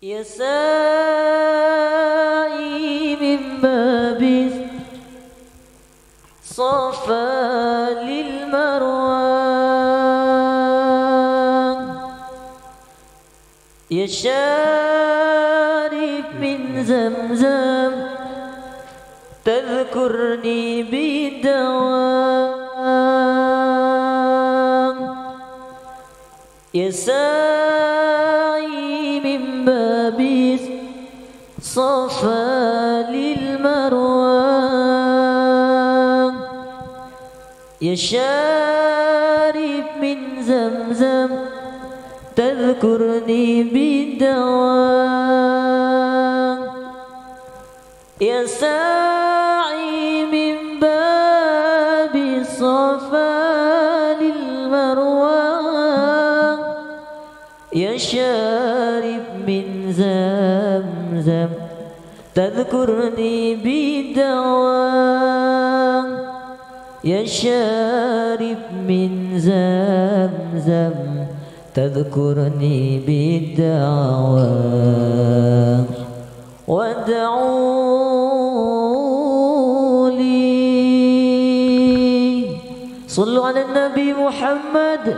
يا سائي من باب صفا للمروان، يا شارب من زمزم تذكرني بالدوام، يا سائي من باب صفا للمروان، يا شارب من زمزم تذكرني بالدوام، يا ساعي من باب صفا للمروان، يا شارب من زمزم تذكرني بالدوام، يا شارب من زمزم تذكرني بالدوام، وادعوا لي. صلوا على النبي محمد.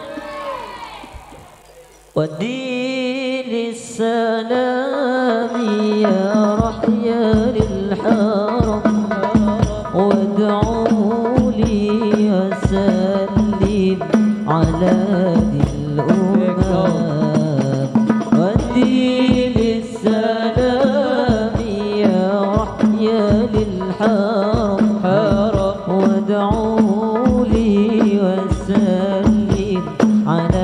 والدين السلام يا رحيا للحرم، وادعوا لي وسلم على ذي الأمم، والدين السلام يا رحيا للحرم، وادعوا لي وسلم على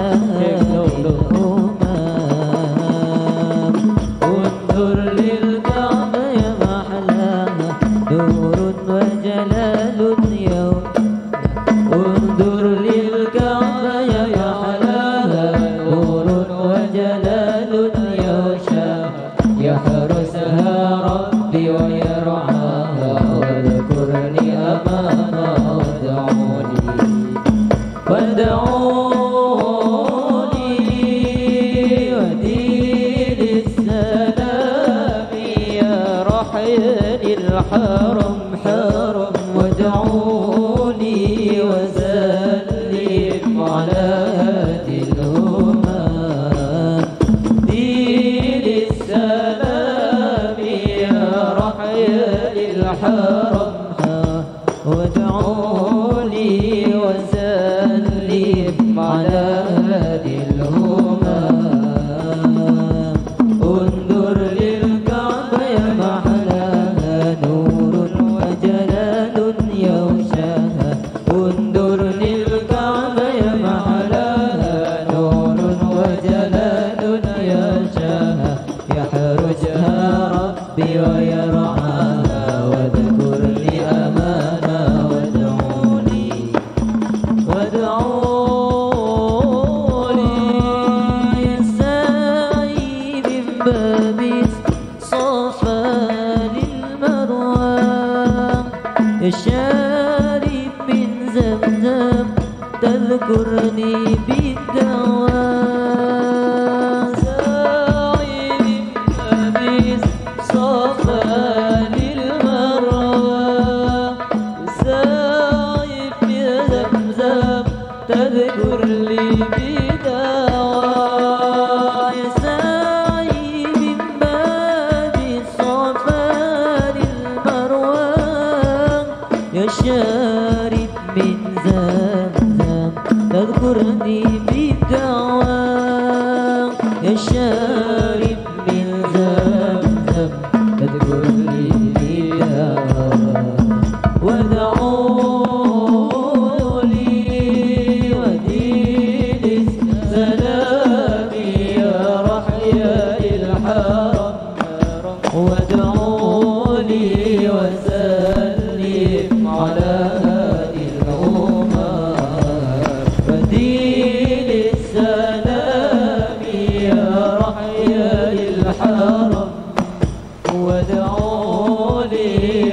الحرم حرم، وادعوا لي وسلم على هادي الأمم، دين السلام يا رحيا للحرم، وادعوا لي وسلم على هادي الأمم، انظر للكعبة يا محلى نور وجلال يغشاها، انظر للكعبة يا محلاها نور وجلال يغشاها، يحرسها ربي ويرعاها، واذكرني أمانا وادعوني، وادعوا لي يا ساعي من باب صفا للمروان، يا شارب من زمزم تذكرني بالدوام، ساعي من باب صفا للمروان، ساعي من زمزم تذكرني بالدوام، يا ساعي من باب صفا للمروان، يا شارب من زمزم تذكرني بالدوام، يا شارب من زمزم تذكرني بالدوام، وادعوا لي ودين السلام يا رحيا للحرم، وادعوا لي وسلم على هادي الأمم، ودين السلام يا رحيا للحرم، وادعوا لي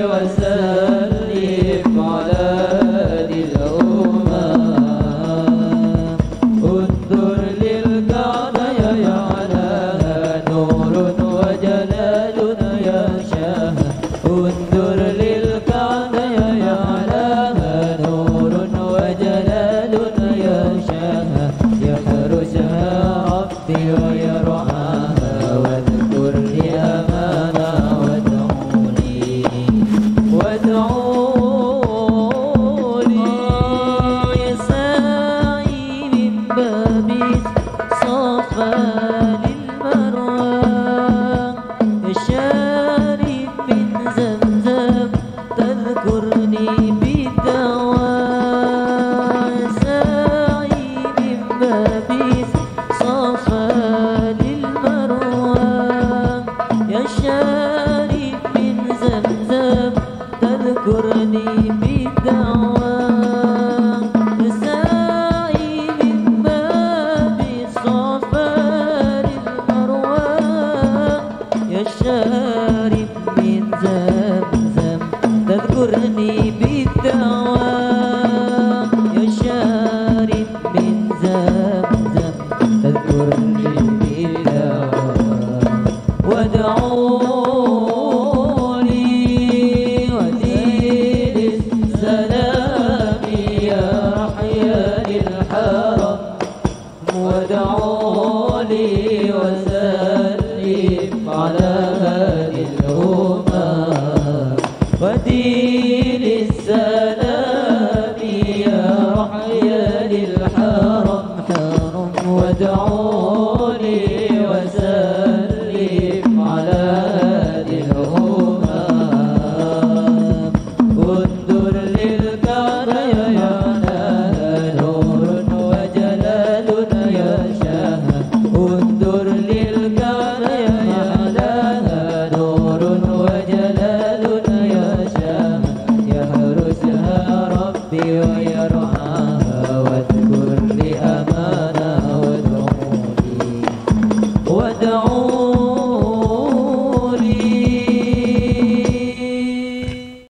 وسلم على هادي الأمم، انظر للكعبة يا على نور وشارب من زمزم تذكرني بالدعوى ساعي من باب صفار المروى يا شارب